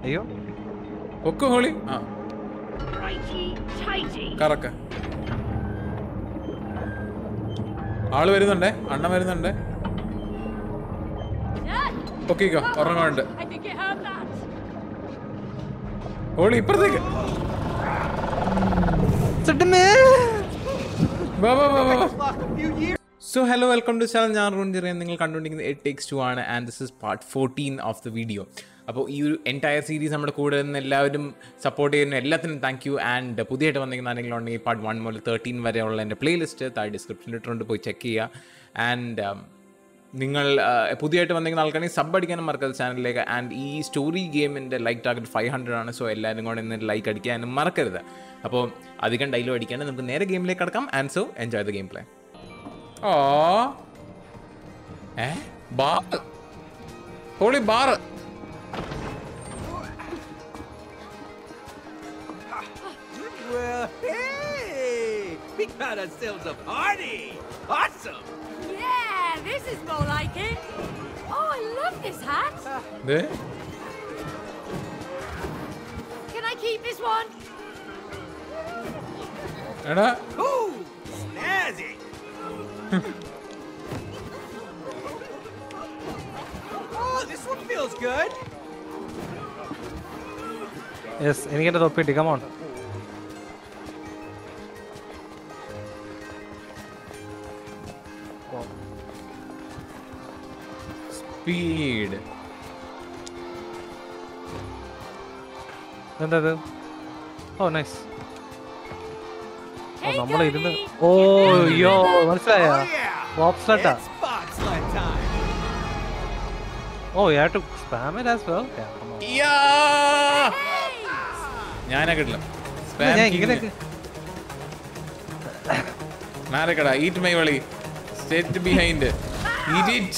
അയ്യോ പൊക്ക് ഹോളി. ആ കറക്ക. ആള് വരുന്നുണ്ടേ, അണ്ണൻ വരുന്നുണ്ടേ. പൊക്കിക്കോ, ഉറങ്ങാണ്ട്. ഹോളി ഇപ്പഴത്തേക്ക്. So hello, welcome to channel. ഞാൻ റുൺജിറൻ. നിങ്ങൾ കണ്ടുകൊണ്ടിരിക്കുന്നത് It Takes Two ആണ്. And this is part 14 of the video. അപ്പോൾ ഈ ഒരു എൻറ്റയർ സീരീസ് നമ്മുടെ കൂടെ നിന്ന് എല്ലാവരും സപ്പോർട്ട് ചെയ്യുന്ന എല്ലാത്തിനും താങ്ക് യു. ആൻഡ് പുതിയതായിട്ട് വന്നിരിക്കുന്ന ആരെങ്കിലും ഉണ്ടെങ്കിൽ പാർട്ട് 1 മുതൽ 13 വരെയുള്ള എൻ്റെ പ്ലേലിസ്റ്റ് താഴെ ഡിസ്ക്രിപ്ഷനിൽ ഇട്ടിട്ടുണ്ട്, പോയി ചെക്ക് ചെയ്യുക. ആൻഡ് നിങ്ങൾ പുതിയതായിട്ട് വന്നിരിക്കുന്ന ആൾക്കാണെങ്കിൽ സബ് അടിക്കാനും മറക്കരുത് ചാനലിലേക്ക്. ആൻഡ് ഈ സ്റ്റോറി ഗെയിമിൻ്റെ ലൈക്ക് ടാർഗറ്റ് 500 ആണ്. സോ എല്ലാവരും കൂടെ ഇന്ന് ലൈക്ക് അടിക്കാനും മറക്കരുത്. അപ്പോൾ അധികം ഡയലോഗ് അടിക്കാണ്ട് നമുക്ക് നേരെ ഗെയിമിലേക്ക് കടക്കാം. And so enjoy the game play. Bar. Holy bar. Well, hey! We got ourselves a party! Awesome! Yeah, this is more like it. Oh, I love this hat. Can I keep this one? Ooh, snazzy! Oh, this one feels good. Yes, എനിക്കെന്റെ തൊപ്പി കിട്ടി. Come on. Speed. എന്തത്? Oh, nice. Hey, നമ്മൾ ഇരുന്ന് Cody. യോ മനസ്സിലായ Oh, yeah! ബോബ്സ്ലെഡാ. It's bobsled time! Oh, you have to spam it as well? Yeah, come on. ഞാനാ കിട്ടില്ല. ഞാൻ ഇങ്ങനെയൊക്കെ നാരക്കട ഈറ്റ് മൈ വളി. Sit behind. Eat it.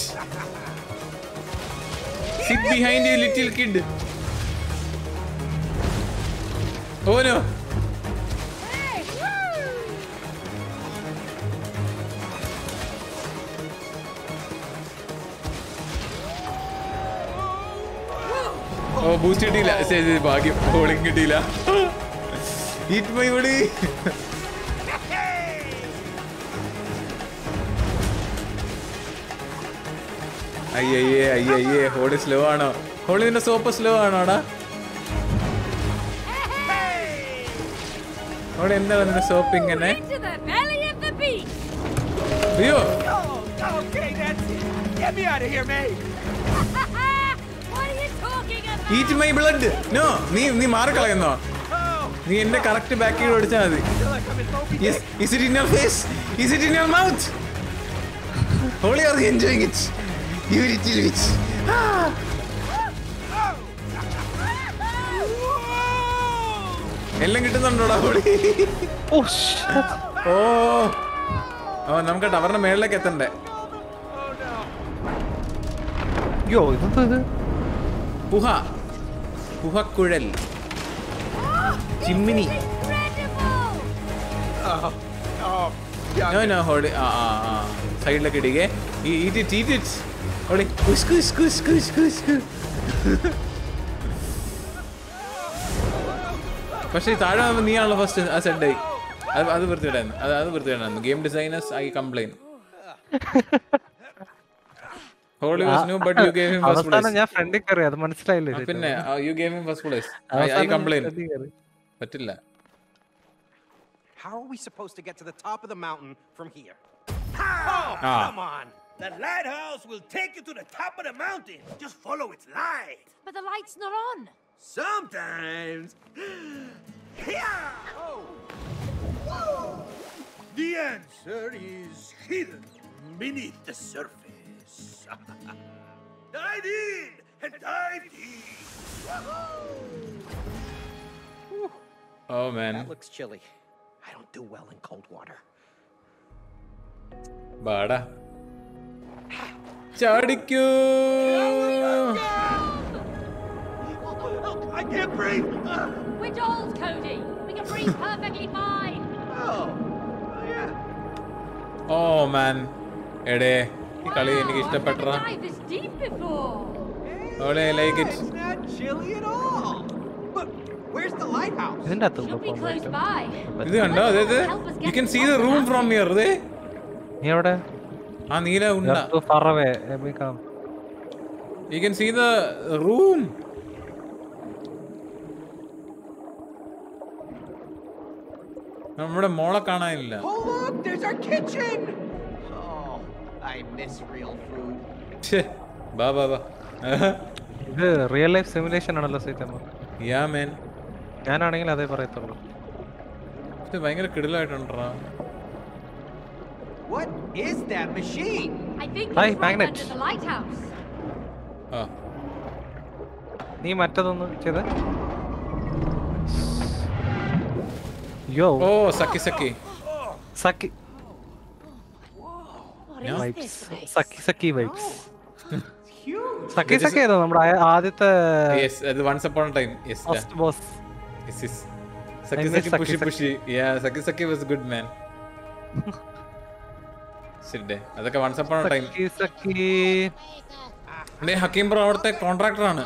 Sit behind you little kid. Oh no. Hey, woo! ഓ boost കിട്ടിയില്ല. ശരി ഭാഗ്യം, ഹോളിങ് കിട്ടിയില്ല. ഈറ്റ് മൈ വളി. അയ്യയ്യേ ഹോളി സ്ലോ ആണോ? ഹോളി നിന്റെ സോപ്പ് സ്ലോ ആണോടാ? ഹോളി എന്താ നിന്റെ സോപ്പ് ഇങ്ങനെ? Into the belly of the beast. അയ്യോ Oh, okay, that's it! Get me out of here, mate! What are you talking about? Eat my blood. No, നീ മാറിക്കളയുന്നോ? Oh, നീ എന്റെ കറക്റ്റ് ബാക്കിൽ ഓടിച്ചാൽ മതി. I feel like I'm in Moby Yes, Dick. is it in your face? Is it in your mouth? Holy, are you enjoying it? You little witch. എല്ലാം കിട്ടുന്നുണ്ടോടാ Holly? Oh shit. ഓ നമുക്ക് ടവറിന്റെ മേളിലേക്ക് എത്തണ്ടേ? യോ ഇതെന്ത്? പുഹക്കുഴൽ ചിമ്മിനി. Incredible. No Holly. സൈഡിലൊക്കെ ഇടികെ. Eat it holy. പക്ഷെ താഴെ നീയാണല്ലോ ഫസ്റ്റ്. ആ സെഡായി. അത് വൃത്തിയിടായിരുന്നു. Game designers I complain. Holly was new but you gave him first place. ഞാൻ ഫ്രണ്ടിൽ കയറി, അത് മനസ്സിലായില്ലേ? പിന്നെ you gave him first place. I complain. പറ്റില്ല. How are we supposed to get to the top of the mountain from here? Oh, come on! The lighthouse will take you to the top of the mountain. Just follow its light. But the light's not on. Sometimes. Oh. The answer is hidden beneath the surface. Dive in and dive deep. Oh man. That looks chilly. I don't do well in cold water. ബാടാ ചാടിക്കൂ. I can't breathe. We're dolls, Cody. We can breathe perfectly fine. Oh, yeah. Oh man. എടേ ഈ കളി എനിക്ക് ഇഷ്ടപ്പെട്ട. I've never dived this deep before. I like it. It's not chilly at all. lighthouse. ഇതിന്റെ അകത്ത് Should be close പോകാൻ by. ഇത് കണ്ടോ അതായത് you can see the room from here ദേ നീ എവിടെ ആ നീല ഉണ്ട too far away. Come. You can see the room നമ്മുടെ മോളെ കാണാനില്ല Oh, look, there's our kitchen. Oh, I miss real food. ഛേ, ബാ ബാ ബാ ഇത് റിയൽ ലൈഫ് സിമുലേഷൻ ആണല്ലോ സൈറ്റമ്മ. യാ മേൻ ഞാനാണെങ്കിൽ അതേ പറയത്തുള്ളൂ. ഇത് ഭയങ്കര കിടിലായിട്ടുണ്ടാ. What is that machine? I think Hi, it's right magnet. under the lighthouse. ആ നീ മറ്റതൊന്ന് ചെയ്ത്. യോ ഓ Saki Saki Saki What is this place? Saki Saki vibes. Huge. Saki Saki ഏതാ നമ്മുടെ ആദ്യത്തെ യെസ് അത് once upon time yes first boss. Yes yes Saki I miss Saki Saki പുഷി Saki. പുഷി യാ Saki Saki was good man. ശരി അതൊക്കെ once upon time. Saki Saki Hakim bro അവിടുത്തെ കോൺട്രാക്ടർ ആണ്.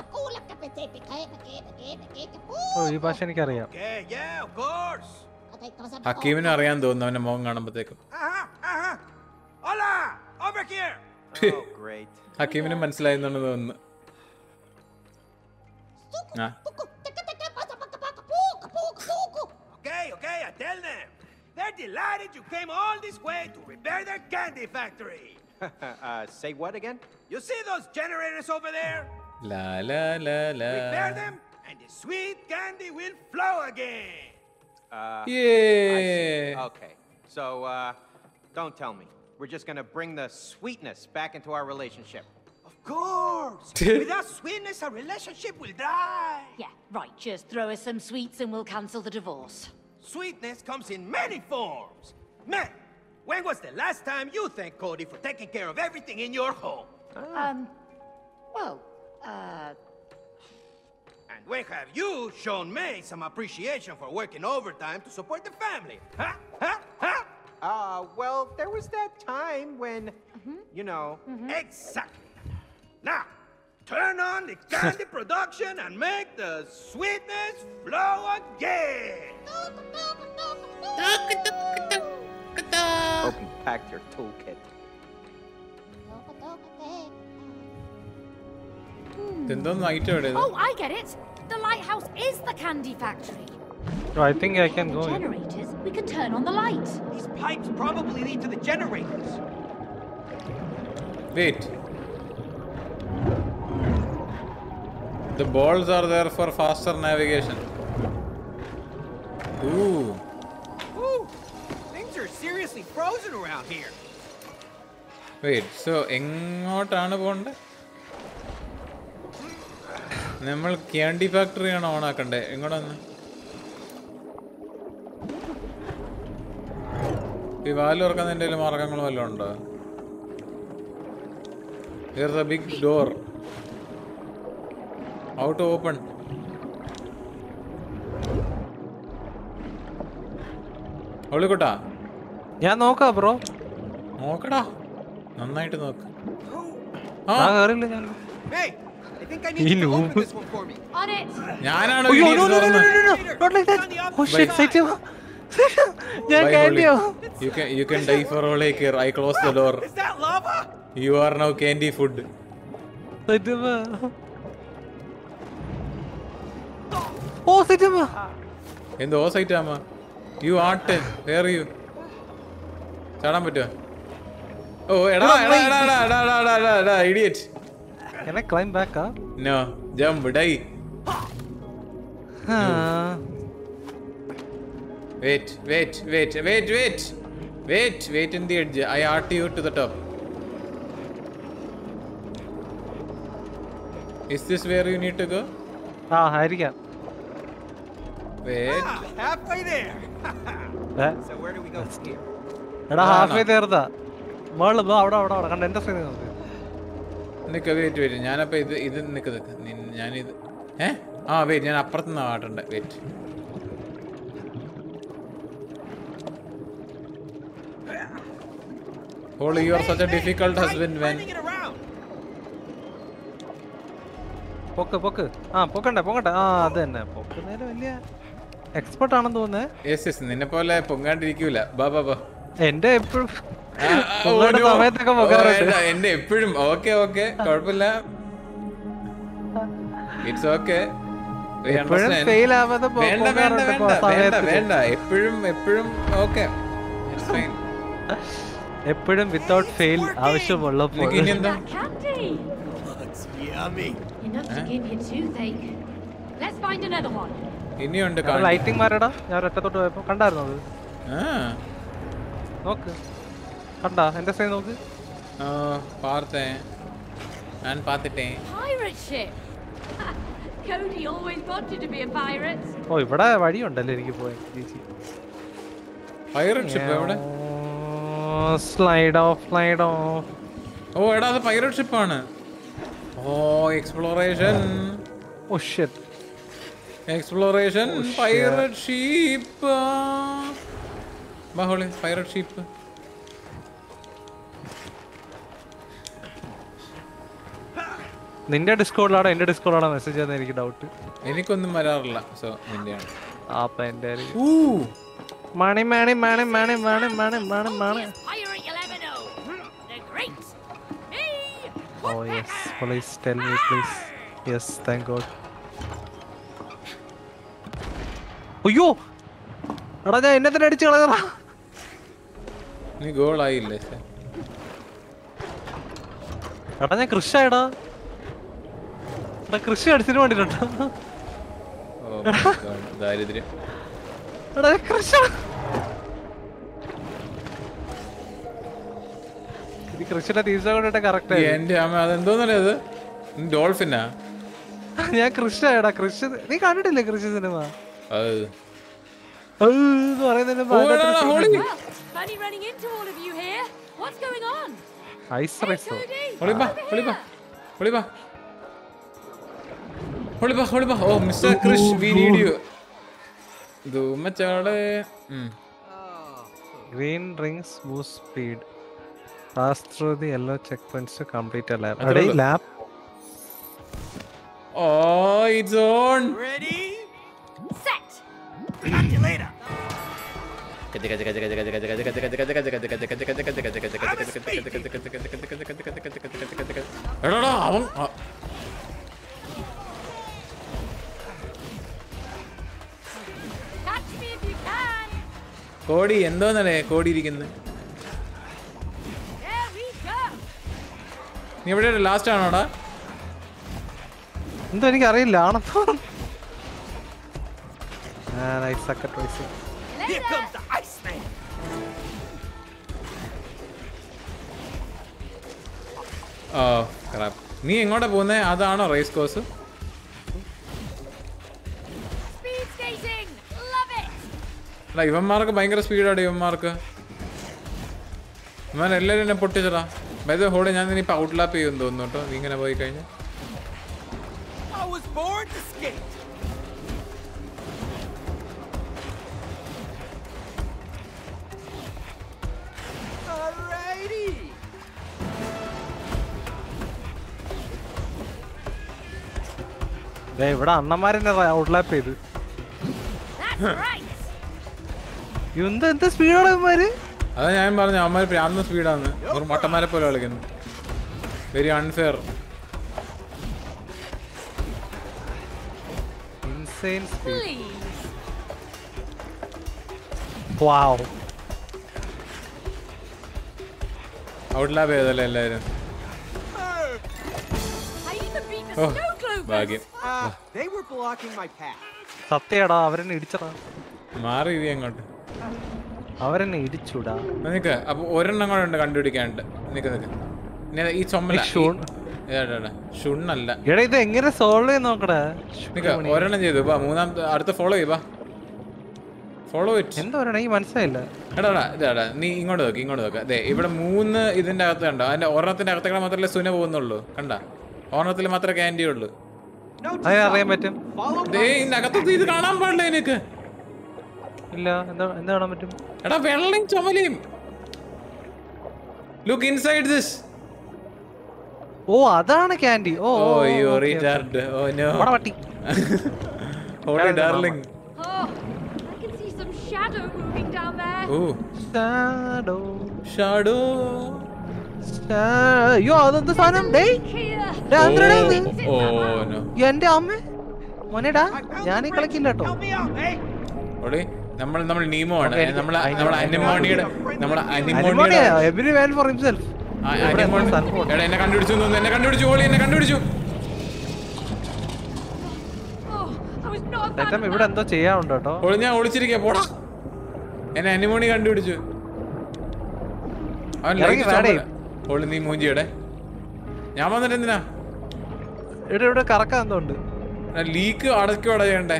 ഓ ഈ ഭാഷ എനിക്കറിയാം. Okay, yeah, of course. ഹക്കീമിനെ അറിയാൻ തോന്നുന്നു അവന്റെ മുഖം കാണുമ്പോഴത്തേക്കും. Hola, over here. Oh, great. ഹക്കീമിന് മനസ്സിലായെന്നാണ് തോന്നുന്നു. ആ Okay, I tell them. They're delighted you came all this way to repair their candy factory. Say what again? You see those generators over there? ലാ ലാ ലാ ലാ Repair them, and the sweet candy will flow again. യേ Okay, so don't tell me. We're just gonna bring the sweetness back into our relationship. Of course. Without sweetness, our relationship will die. Yeah, right. Just throw us some sweets and we'll cancel the divorce. Sweetness comes in many forms. Man, when was the last time you thanked Cody for taking care of everything in your home? Well, And when have you shown May some appreciation for working overtime to support the family? Huh? Huh? Huh? Well, there was that time when, you know. Exactly. Now, turn on the candy production and make the sweetness flow again. Hope you packed your toolkit. എന്തോന്ന് item എവിടെ oh, I get it. The lighthouse is the candy factory. I think I can go in. Generators, we could turn on the light. These pipes probably lead to the generators. Wait the balls are there for faster navigation. Ooh. Ooh, things are seriously frozen around here. Wait, so എങ്ങോട്ടാണ് പോണ്ടേ? നമ്മൾ candy factory ആണ് on ആക്കണ്ടേ? എങ്ങോട്ടാണ്? ഈ വാല് തുറക്കാൻ എന്തെങ്കിലും മാർഗങ്ങൾ വല്ലതും ഉണ്ടോ? There's a big door. How to open? ഒളിക്കുട്ടാ ഞാൻ നോക്കാം ബ്രോ. നോക്കടാ, നന്നായിട്ട് നോക്ക്. ആ കേറില്ല ഞാൻ. Hey, I think I need you to open this one for me. On it. ഞാനാണ് അയ്യോ, idiots no, no, no, no, തുറന്നത്. no, no, not like that. Oh shit, സൈറ്റമ്മ. ഞാൻ Bye, കാൻഡിയോ. Holly. You can die for Olek here. I close the door. Is that lava? You are now candy food. സൈറ്റമ്മ. ഓ സൈറ്റമ്മ. എന്തോ സൈറ്റാമ? You art. Where are you? ചാടാൻ പറ്റുമോ? ഓ എടാ എടാ എടാ എടാ എടാ എടാ എടാ എടാ idiot. Can I climb back up? No, jump, die. Wait in the edge. I art you to the top. Is this where you need to go? ആ ആയിരിക്കാം. Wait. Halfway there. ഏ? So where do we go from here? എടാ half way തീർത്താ. മോള് അവിടെ അവിടെ അവിടെ കണ്ട എന്റെ സ്ക്രീൻ നോക്ക്. നിക്ക് വെയിറ്റ് ഞാനപ്പോ ഇത് നിക്ക് ഞാനിത് വെയിറ്റ് ഞാൻ അപ്പുറത്തുനിന്ന് ആട്ടണ്ടേ. Wait Holly, you are such a difficult husband, man. Turning it around. പൊക്ക് പൊക്ക്. ആ പൊക്കണ്ടേ പൊക്കട്ടെ. ആ അത് തന്നെ പൊക്കുന്നതിന് വലിയ എക്സ്പെർട്ട് ആണെന്ന് തോന്നുന്നേ. യെസ് നിന്നെ പോലെ പൊങ്ങാണ്ടിരിക്കൂല. ബാ ബാ ബാ. എന്റെ എപ്പോഴും സമയത്തൊക്കെ പോകാറുണ്ട്. എന്റെ എപ്പോഴും ഓക്കെ ഓക്കെ കുഴപ്പമില്ല. It's okay. ഫെയിൽ ആവാതെ വേണ്ട വേണ്ട വേണ്ട വേണ്ട വേണ്ട എപ്പോഴും എപ്പോഴും ഓക്കെ. എപ്പോഴും വിത്തൗട്ട് ഫെയിൽ ആവശ്യമുള്ളപ്പോൾ. ഇനി എന്താ? Candy. Looks yummy. Enough to give you toothache. Let's find another one. ഇനിയുണ്ട് ലൈറ്റിംഗ് മാരടാ. ഞാൻ ഒറ്റത്തോട്ട് പോയപ്പോ കണ്ടായിരുന്നു അത്. നോക്ക് കണ്ടാ എന്റെ സൈഡ് നോക്ക്. പാർത്തേ ഞാൻ പാത്തിട്ടേ. Pirate ship. Cody always wanted to be a pirate. ഓ ഇവിടെ വഴിയുണ്ടല്ലേ എനിക്ക് പോയി. പൈററ്റ് ഷിപ്പ് എവിടെ? Slide off slide off. ഓ എടാ അത് പൈററ്റ് ഷിപ്പാണ്. ഓ എക്സ്പ്ലോറേഷൻ. ഓ ഷിറ്റ്. Exploration pirate ship. ബാഹുളി പൈററ്റ് ഷിപ്പ്. നിന്റെ ഡിസ്കോഡിലാണോ എന്റെ ഡിസ്കോഡിലാണോ മെസ്സേജ് ചെയ്യുന്നത് എനിക്ക് ഡൗട്ട്. എനിക്കൊന്നും വരാറില്ല. സോ നിന്റെയാണ്. അപ്പൊ എന്റെ മണി മണി മണി മണി മണി മണി മണി മണി. Pirate you'll ever know. The great me. Oh yes, please tell me please. Yes, thank God. അയ്യോ എടാ ഞാൻ എന്നെ തന്നെ അടിച്ചു കളയടാ. നീ ഗോൾ ആയില്ലേ? എടാ ഞാൻ കൃഷിയായടാ. എടാ കൃഷി അടിച്ചിട്ട് വേണ്ടിട്ടുണ്ടോ? ദാരിദ്ര്യം. എടാ കൃഷി കൃഷിയുടെ തീർച്ച കൊണ്ടിട്ട് കറക്റ്റ്. എന്റെ അമ്മ അതെന്തോന്നല്ലേ അത്? ഡോൾഫിനാ? ഞാൻ കൃഷിയായടാ. കൃഷി നീ കണ്ടിട്ടില്ലേ കൃഷി cinema? Funny running into all of you here. What's going on? Ice റൈസോ. ഒളിബാ ഒളിബാ ഒളിബാ ഒളിബാ ഒളിബാ. ഓ mister Krish we need you. ധൂമച്ചാള്. Green rings boost speed. Pass through the yellow checkpoints to complete a lap. Ready? Lap. Oh, it's on. Ready? Set. Catch you later. എടാ അവൻ Catch me if you can. കോടി എന്തോന്നല്ലേ കോടി ഇരിക്കുന്നത്? There we go. നീ എവിടെ last ആണോടാ? എന്തോ എനിക്ക് അറിയില്ല. ആണെന്നോ ഐസ് ഒക്കെ tries. Here comes the Iceman. ഓ ക്രാപ്പ്. നീ എങ്ങോട്ടാ പോകുന്നേ? അതാണോ race course? Speed skating. Love it. എടാ ഇവന്മാർക്ക് ഭയങ്കര സ്പീഡാണ് ഇവന്മാർക്ക്. ഇവൻ എല്ലാവരും എന്നെ പൊട്ടിച്ചടാ. ബൈ ദ ഹോളി ഞാൻ ഇനിയിപ്പോൾ ഔട്ട്ലാപ്പ് ചെയ്യുമെന്ന് തോന്നുന്നു കേട്ടോ. നീ ഇങ്ങനെ പോയി കഴിഞ്ഞാൽ. I was born to skate. Alrighty. ഇവിടെ അണ്ണന്മാരെന്നെ ഔട്ട്ലാപ്പ് ചെയ്ത്. That's right. എന്താ സ്പീഡാണ് ഇവന്മാര്. അതാ ഞാൻ പറഞ്ഞു അവന്മാർ പ്രാന്ത സ്പീഡാന്ന്. ഒരു മട്ടന്മാരെ പോലെ കളിക്കുന്നു. Very unfair. Insane speed. Please. Wow. ഔട്ട്ലാപ്പ് ചെയ്തല്ലേ എല്ലാവരും? I even beat the Oh, snow globers. ഭാഗ്യം. They were blocking my path. സത്യടാ അവരെന്നെ ഇടിച്ചടാ. മാറി ഇരി അങ്ങോട്ട്. അവരെന്നെ ഇടിച്ചുടാ. നിക്ക് അപ്പൊ ഒരെണ്ണം കൂടെ ഉണ്ട് കണ്ടുപിടിക്കാനുണ്ട്. നിക്ക് ഈ ചുമല ഷുണ്ണല്ല. എടാ ഇത് എങ്ങനെ സോൾവ് ചെയ്ത് നോക്കടാ. നിക്ക് ഒരെണ്ണം ചെയ്തു. ബാ മൂന്നാമത്തെ അടുത്ത ഫോളോ ചെയ്യ്. ബാ ഫോളോ ഇറ്റ്. എന്താ പറയണ ഈ മനസ്സിലായില്ല. എടാടാ ഇതാടാ നീ ഇങ്ങോട്ട് നോക്ക്. അതെ ഇവിടെ 3 ഇതിന്റെ അകത്ത് കണ്ടോ? അതിന്റെ ഒരെണ്ണത്തിന്റെ അകത്തേക്ക് മാത്രമല്ലേ സുന പോകുന്നുള്ളൂ. കണ്ട ഒരെണ്ണത്തിൽ മാത്രമേ ക്യാൻഡി ഉള്ളൂ. അത് അറിയാൻ പറ്റും. ഇതിന്റെ അകത്ത് ഇത് കാണാൻ പാടില്ല എനിക്ക്. ഇല്ല എന്താ കാണാൻ പറ്റും? എടാ വെള്ളയും ചുമലയും. Look inside this. ഓ അതാണ് ക്യാൻഡി. ഓ യു റീചാർജ്. ഓ നോ. പട്ടി. Holly darling. Oh, shadow moving down there. ഓ Shadow. ഷാഡോ. അയ്യോ അതെന്ത് സാധനം ഡേ Here. Oh no. എന്റെ അമ്മ മോനെടാ ഞാൻ ഈ കളിക്കില്ല കേട്ടോ. Help me out, hey! ഓടി നമ്മൾ നീമോ ആണ്. Okay, നമ്മളെ I know. അനിമോണിയുടെ എവരി മാൻ ഫോർ ഹിംസെൽഫ്. എന്നെ കണ്ടുപിടിച്ചു തോന്നുന്നു. എന്നെ കണ്ടുപിടിച്ചു. ഓളി എന്നെ കണ്ടുപിടിച്ചു. Oh, I was not bad. ചേട്ടൻ ഇവിടെ എന്തോ ചെയ്യാറുണ്ട് കേട്ടോ. ഓളി ഞാൻ ഒളിച്ചിരിക്കാ. പോടാ. എന്നെ അനിമോണി കണ്ടുപിടിച്ചു. അവൻ ഇറങ്ങി വാടേ. ഓളി നീ മൂഞ്ചിയുടെ. ഞാൻ വന്നിട്ട് എന്തിനാ ഇവിടെ കറക്കാൻ എന്തോ ഉണ്ട്. ലീക്ക് അടയ്ക്കോടെ ചെയ്യണ്ടേ?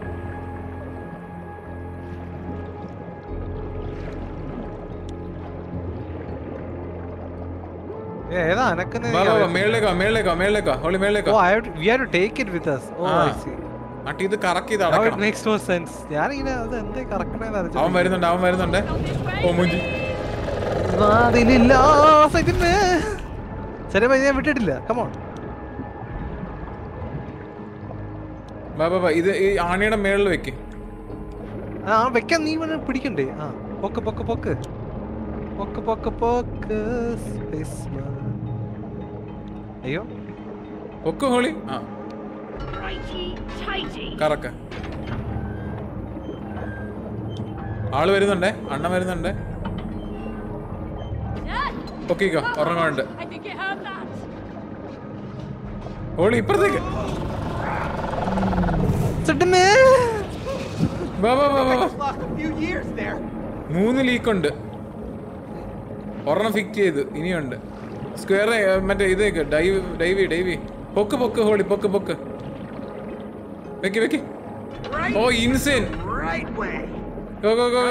ഏതാ അനക്കുന്ന? മേളിലേക്കോ ഹോളി മേളിലേക്കോ. we have to take it with us. Oh, I see. അട്ടി ഇത് കറക്കി ഇത് Now it അടക്കണം. makes no sense. ഞാനിങ്ങനെ അത് എന്തേ കറക്കണേന്ന് അവൻ വരുന്നുണ്ട്. ഓ മൂഞ്ചി. വാതിലില്ല സൈറ്റിന്. ശരി ഞാൻ വിട്ടിട്ടില്ല. കമോൺ. ബാ ഇത് ഈ ആണിയുടെ മേളിൽ വെക്ക്. ആ വെക്കാൻ നീ വേണ പിടിക്കണ്ടേ? ആ പൊക്ക്. Space man. അയ്യോ ഒക്കെ ഹോളി. ആ Righty, tighty. കറക്ക. ആള് വരുന്നുണ്ടേ. അണ്ണ വരുന്നുണ്ട്. Dad. പൊക്കിക്കോ. ഉറങ്ങുന്നുണ്ട്. I think you heard that. Holly ഇപ്പുറത്തേക്ക്. ചേട്ടനെ ബാ Lost a few years there. 3 ലീക്കുണ്ട്. ഒരെണ്ണം ഫിക്സ് ചെയ്ത് ഇനിയുണ്ട്. സ്ക്വയർ മറ്റേ ഇതേക്ക് ഡൈവി പൊക്ക് ഹോളി പൊക്ക് വെക്ക്. Right. ഓ ഇൻസെയിൻ. Right way. ഗോ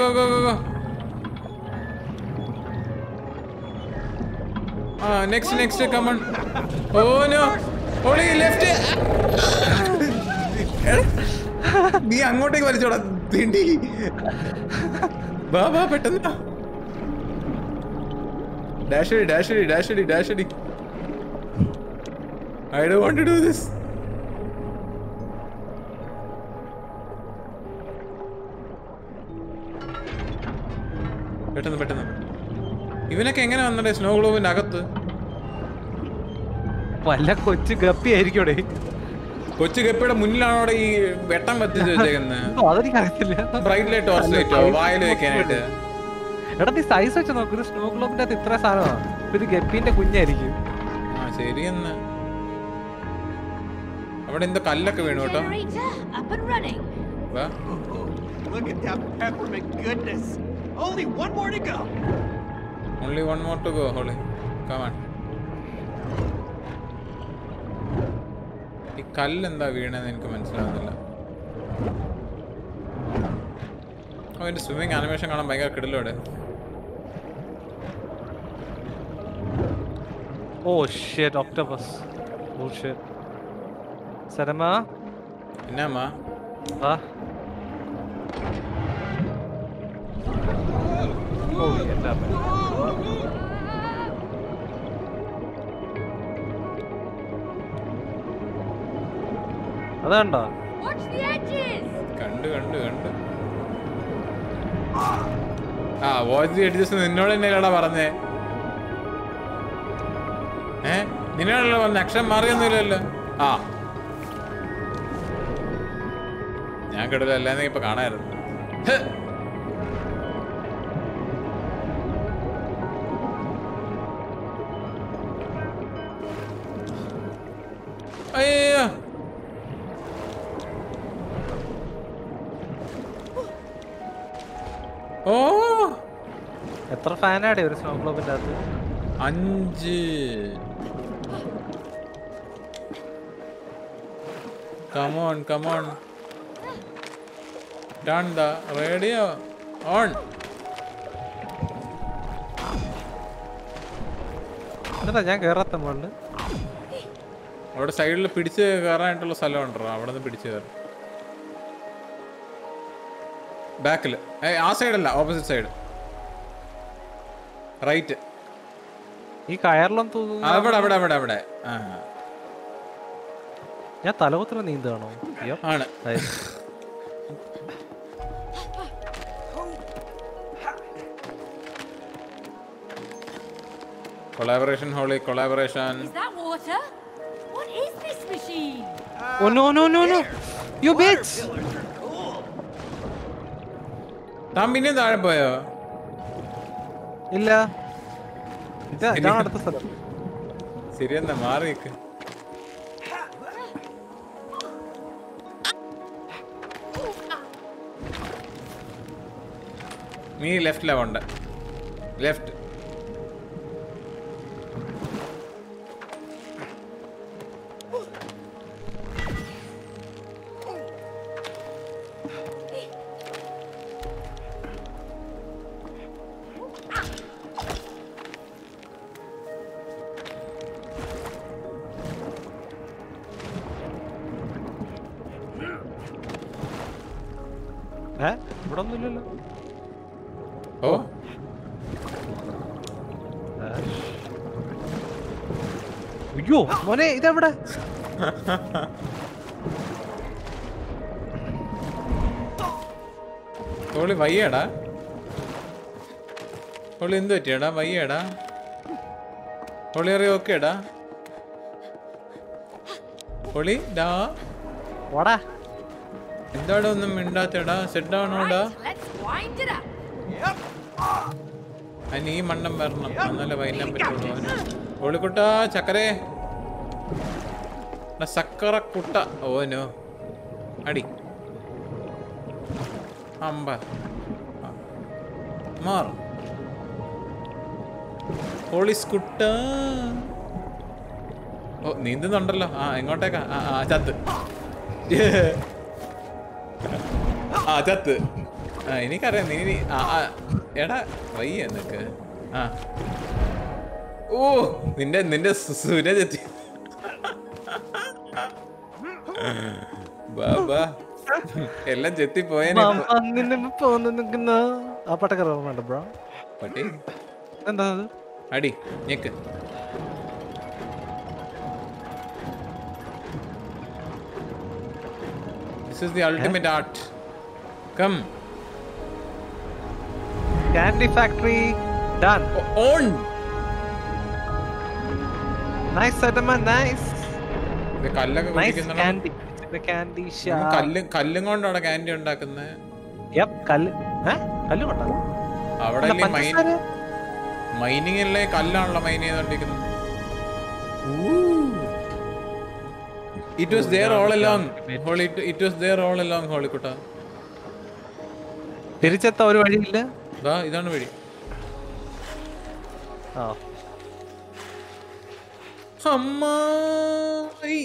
ആ നെക്സ്റ്റ് കമൺ. ഓ നോ ഹോളി ലെഫ്റ്റ്. നീ അങ്ങോട്ടേക്ക് വലിച്ചോടാ തിണ്ടി. ബാ പെട്ടെന്ന്. Dash it. I don't want to do this. പെട്ടെന്ന്. ഇവനൊക്കെ എങ്ങനെ വന്നേ സ്നോ ഗ്ലോബിന്റെ അകത്ത്? വല്ല കൊച്ചു ഗപ്പി ആയിരിക്കോടെ. കൊച്ചു ഗപ്പിയുടെ മുന്നിലാണോ ഈ വെട്ടം കത്തിച്ച് വെച്ചേക്കുന്നത്? അതെനിക്കറിയത്തില്ല. ബ്രൈറ്റ് ലൈറ്റ് ടോർച്ച് ലൈറ്റോ വായിൽ വെക്കാനായിട്ട്? എടാ നീ സൈസ് വെച്ച് നോക്ക്. ഒരു സ്നോ ഗ്ലോബിന്റെ അകത്ത് ഇത്ര സാധനമാണ്. ഇത് ഗപ്പീന്റെ കുഞ്ഞായിരിക്കും. ആ ശരിയെന്ന്. അവിടെ എന്തോ കല്ലൊക്കെ വീണു കേട്ടോ. Generator up and running. വാ. Look at that peppermint goodness. Only one more to go. Only one more to go, Holly. Come on. ഈ കല്ല് എന്താ വീണെന്ന് എനിക്ക് മനസ്സിലാവുന്നില്ല. അവന്റെ സ്വിമ്മിങ് ആനിമേഷൻ കാണാൻ ഭയങ്കര കിടലോടെ. ഓ ഷിറ്റ് ഒക്ടോപസ്. ഓ ഷിറ്റ്. സരമ എന്നാ വാ. ഓ എന്താ അതാണ്ടോ? Watch the edges. കണ്ടു ആ വാച്ച് ദി എഡ്ജസ് നിന്നോട് തന്നെയല്ലടാ പറഞ്ഞേ. നിന്നോടല്ലോ പറഞ്ഞ അക്ഷരം മാറിയൊന്നുമില്ലല്ലോ. ആ ഞാൻ കേട്ടില്ല. അല്ലാതെ ഇപ്പൊ കാണായിരുന്നു. അയ്യോ ഓ എത്ര ഫാനാടെ ഒരു സ്നോ ഗ്ലോബിന്റെ അകത്ത്? 5. Come on. Turn the radio on. എന്താ ഞാൻ കേറാത്ത മോളില്? അവിടെ സൈഡിൽ പിടിച്ച് കയറാനായിട്ടുള്ള സ്ഥലം ഉണ്ടോ? അവിടെ നിന്ന് പിടിച്ച് കയറും. ബാക്കിൽ ആ സൈഡല്ല, ഓപ്പോസിറ്റ് സൈഡ് റൈറ്റ്. ഈ കയറിലൊന്നും തോന്നുന്നു. അവിടെ ആ ഞാൻ തലകുത്തറ നീന്താണോ? ആണ്. Collaboration, Holy, collaboration. Is that water? What is this machine? Oh no no no no! You bitch! താൻ പിന്നെയും താഴെ പോയോ? ഇല്ല. ഇതാണ് അടുത്ത സ്ഥലം. ശരിയെന്നാ മാറി നിൽക്ക്. നീ ലെഫ്റ്റിലാ പോണ്ട. ലെഫ്റ്റ്. ഇവിടെ ഒന്നുമില്ലല്ലോ. ഓ അയ്യോ മോനെ ഇതെവിടെ? ഹോളി വയ്യടാ. ഹോളി എന്ത് പറ്റിയടാ? വയ്യടാ. ഹോളി അറിയോ? ഓക്കേടാ. ഹോളി ഡാ വാടാ. എന്താടാ ഒന്നും മിണ്ടാത്തടാ? സെറ്റ് ആവണോടാ? Right, let's wind it up. അതിന് ഈ മണ്ണം വരണം, എന്നാലേ വൈകാൻ പറ്റുള്ളൂ. ഹോളിക്കുട്ടാ ചക്കരേ, സക്കറക്കുട്ട. ഓനോ അടി അമ്പ മാർ ഹോളിസ്കുട്ട. ഓ നീന്തുന്നുണ്ടല്ലോ. ആ എങ്ങോട്ടേക്കാ? ആ ചത്ത്. ആ ചത്ത്. ആ എനിക്കറിയാം നീ എടാ വയ്യ നിനക്ക്. ആ ഓ നിന്റെ സൂര്യജെത്തി. ബാബാ എല്ലാം ചെത്തിപ്പോയേനെ. ആ പട്ടക്കറ വേണ്ട ബ്രോ. പട്ടി എന്താ അത്? അടി ഞെക്ക്. This is the ultimate art. Come. Candy factory done. On. Nice settlement, nice. ഇത് കല്ലൊക്കെ Nice കുടിക്കുന്നുണ്ടോ? candy. The candy shop. കല്ലും കൊണ്ടാണ് കാൻഡി ഉണ്ടാക്കുന്നത്. Yep, കല്ല്. കല്ല് കൊണ്ടാ? അവിടെ മൈനിങ് അല്ലേ? കല്ലാണല്ലോ മൈൻ ചെയ്തോണ്ടിരിക്കുന്നത്. It was there all along. Holy, it was there all along, ഹോളിക്കുട്ട. തിരിച്ചെത്ത ഒരു വഴിയില്ല. ദാ ഇതാണ് വഴി. ആ അമ്മായി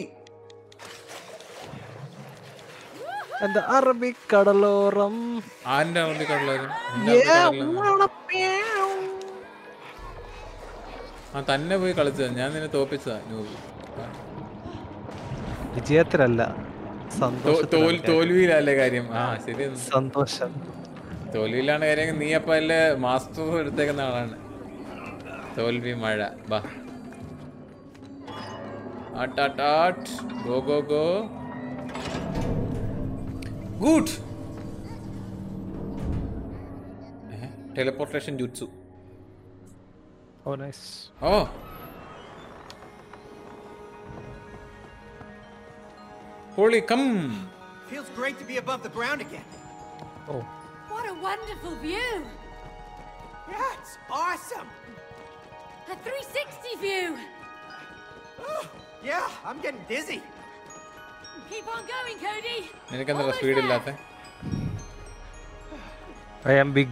എന്താ അറബിക്കടലോരം. ആന്റെ അറബിക്കടലോരം. ആ തന്നെ പോയി കളിച്ചതാ. ഞാൻ നിന്നെ തോപ്പിച്ചതാ. വിജയത്തിലല്ല, തോൽവിയിലല്ലേ കാര്യം. ആ ശരി, സന്തോഷം. തോൽവിയിലാണ് കാര്യം. നീ അപ്പൊ അല്ലേ മാസ്റ്റർ എടുത്തേക്കുന്ന ആളാണ്. തോൽവി മഴ. ബാ go go go. Good. Teleportation ജുറ്റ്സു. Oh nice. Oh Holy, come! Feels great to be above the ground again. Oh. What a wonderful view. Yeah, it's awesome. A 360 view. Yeah, I'm getting dizzy. Keep on going, Cody. നിനക്കെന്താ Almost speed there. ഇല്ലാത്ത? I am big.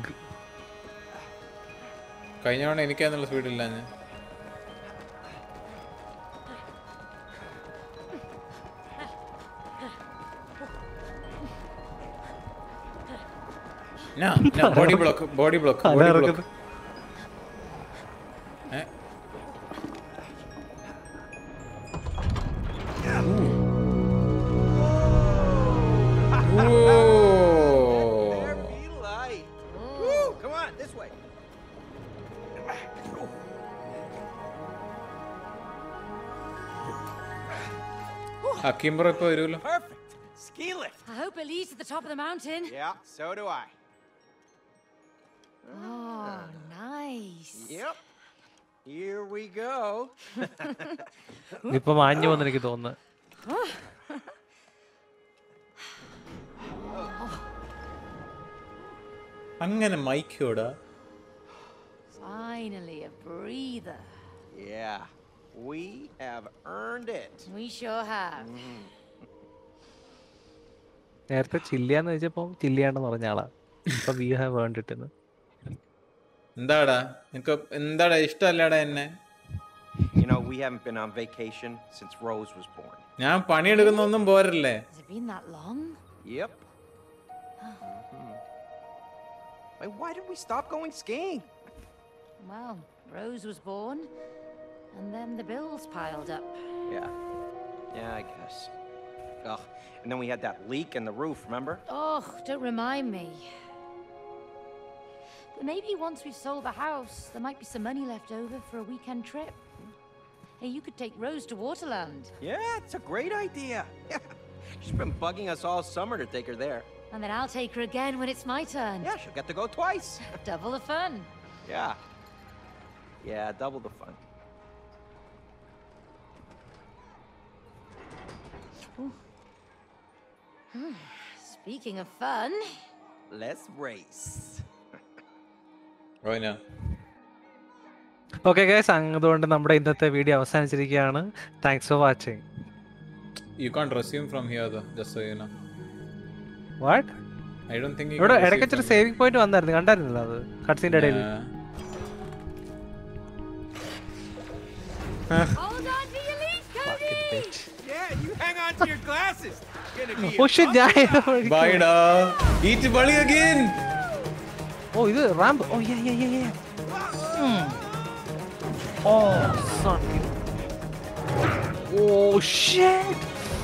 കഴിഞ്ഞ തവണ എനിക്കാന്നുള്ള speed ഇല്ല. ഞാൻ body block. There be light. Woo, come on, this way. അക്കിംബർ ഇപ്പൊ വരുമല്ലോ. Perfect. Ski lift. I hope it leads to the top of the mountain. Yeah, so do I. Oh, nice. Yep. Here we go. ഇപ്പൊ മാഞ്ഞു വന്ന് എനിക്ക് തോന്നുന്നു. അങ്ങനെ മൈക്കോടാ. Finally, a breather. Yeah, we have earned it. We sure have. നേരത്തെ ചില്ലിയാന്ന് വെച്ചപ്പോ ചില്ലിയാണെന്ന് പറഞ്ഞ ആളാ. ഇപ്പൊ വി ഹാവ് ഏൺഡ് ഇറ്റ് എന്ന്. എന്താടാ നിനക്ക് എന്താടാ ഇഷ്ടമല്ലടാ എന്നെ? You know, we haven't been on vacation since Rose was born. ഞാൻ പണിയെടുക്കുന്നൊന്നും പോരല്ലേ? Has it been that long? Yep. Why did we stop going skiing? Well, Rose was born, and then the bills piled up. Yeah, I guess. Ugh. And then we had that leak in the roof, remember? Oh, don't remind me. But maybe once we've sold the house, there might be some money left over for a weekend trip. Hey, you could take Rose to Waterland. Yeah, it's a great idea. She's been bugging us all summer to take her there. And then I'll take her again when it's my turn. Yeah, she'll get to go twice. Double the fun. Yeah, double the fun. Speaking of fun, Let's race. റോയിന okay guys, അതുകൊണ്ട് നമ്മുടെ ഇന്നത്തെ video അവസാനിച്ചിരിക്കുകയാണ്. Thanks for watching. you can't resume from here though, just so you know. What? I don't think you ഇവിടെ can resume ഇടയ്ക്ക് from saving point വന്നായിരുന്നു, കണ്ടായിരുന്നില്ല അത് കട്ട്സീൻ്റെ ഇടയിൽ? Yeah. hold on to your leash, Cody! Yeah, you hang on to your glasses. It's gonna be oh shit, ഞാൻ Bye da. Eat bully again. Oh ഇത് ramp. Oh yeah. Oh son. Oh shit.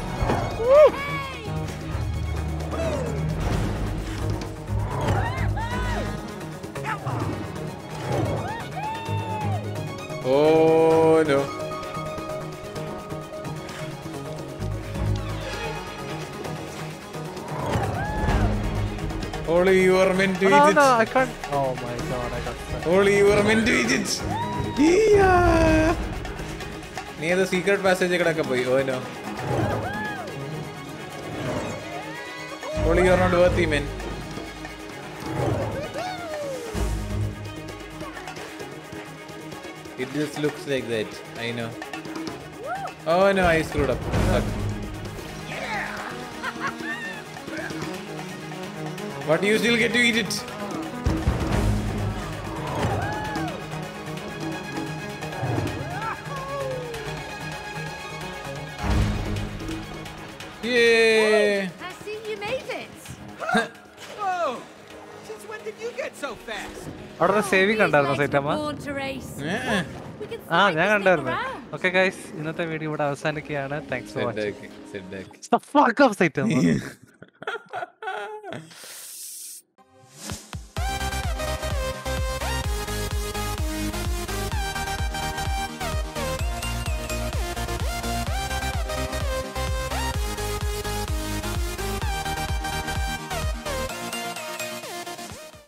Oh no. Only you are meant to eat it. No, I can't. Oh my god, I got stuck. Only you are meant to eat it. Yeah. Near the secret passage kadakka poi. Oh no. Only you are not worthy, man. It just looks like that. I know. Oh no, I screwed up. Fuck. But you still get to eat it. Yay! I see you made it. Whoa! Since when did you get so fast? അവിടെ saving These കണ്ടായിരുന്നോ legs were സൈറ്റമ്മ? born to race. Yeah. We can ആ slide ഞാൻ this thing കണ്ടായിരുന്നു. around. Okay guys, ഇന്നത്തെ video ഇവിടെ അവസാനിക്കുകയാണ്. Thanks for Sit watching. back. Sit back. Fuck off സൈറ്റമ്മ.